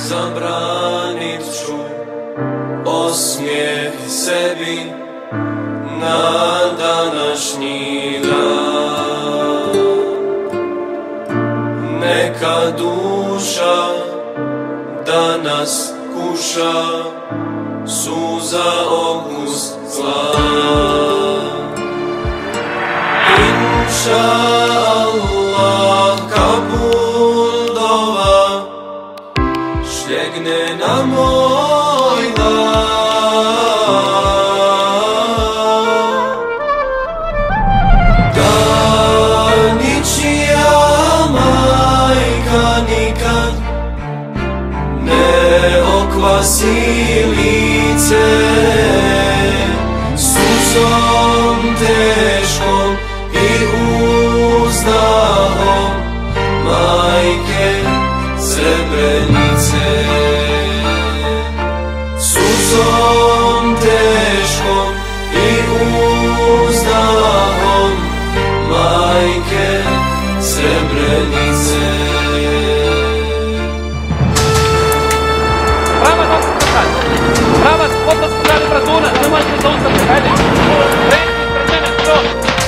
zabranit ću osmijeh sebi na današnji dan. Neka duša danas kuša suza okus zla. Inša Allah kabul dova šljegne na moj dan. Da ničija majka nikad ne okvasi lice suzom teškom i uzdahom majke Srebrenice. Suzom teškom i uzdahom majke Srebrenice. Pravac, odnos strane Braduna, nemojte zaustaviti, hajde, pređi pred mene, što?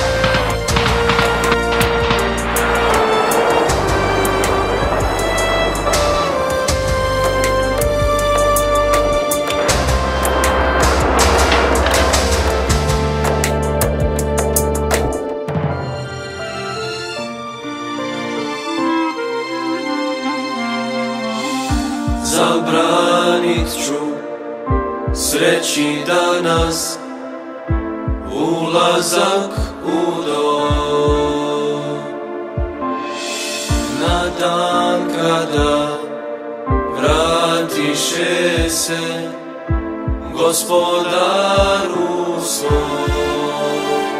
Zabranit ću sreći danas ulazak u dom, na dan kada vratiše se Gospodaru svom.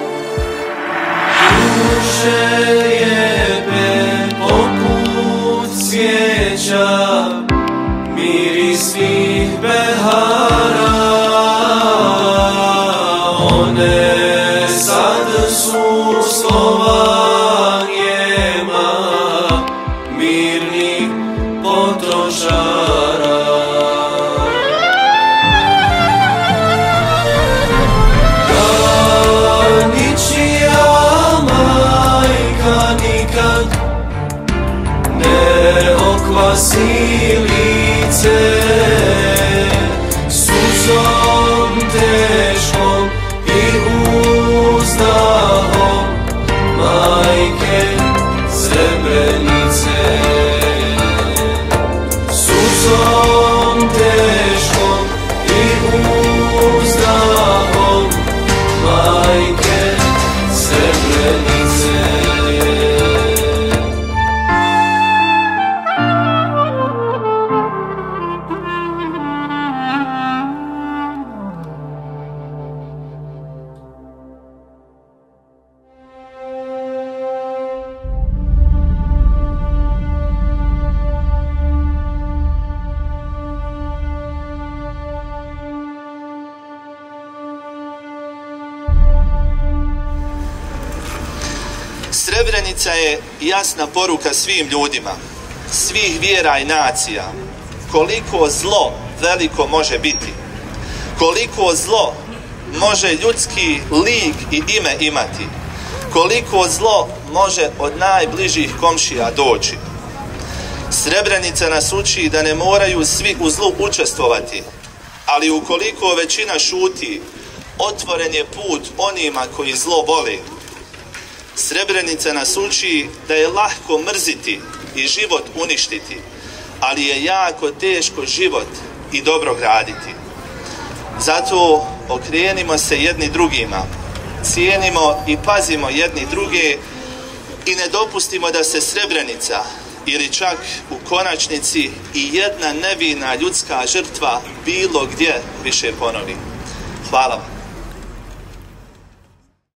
Duše lijepe poput cvijeća, miri svih behara, one sad su slova njema mirnih potrošara. Da ničija majka nikad ne okvasi lice suzom teškom i uzdahom majke Srebrenice. Suzom teškom i uzdahom majke Srebrenice. Srebrenica je jasna poruka svim ljudima, svih vjera i nacija, koliko zlo veliko može biti, koliko zlo može ljudski lik i ime imati, koliko zlo može od najbližih komšija doći. Srebrenica nas uči da ne moraju svi u zlu učestvovati, ali ukoliko većina šuti, otvoren je put onima koji zlo vole. Srebrenica nas uči da je lahko mrziti i život uništiti, ali je jako teško život i dobro graditi. Zato okrenimo se jedni drugima, cijenimo i pazimo jedni druge i ne dopustimo da se Srebrenica ili čak u konačnici i jedna nevina ljudska žrtva bilo gdje više ponovi. Hvala vam.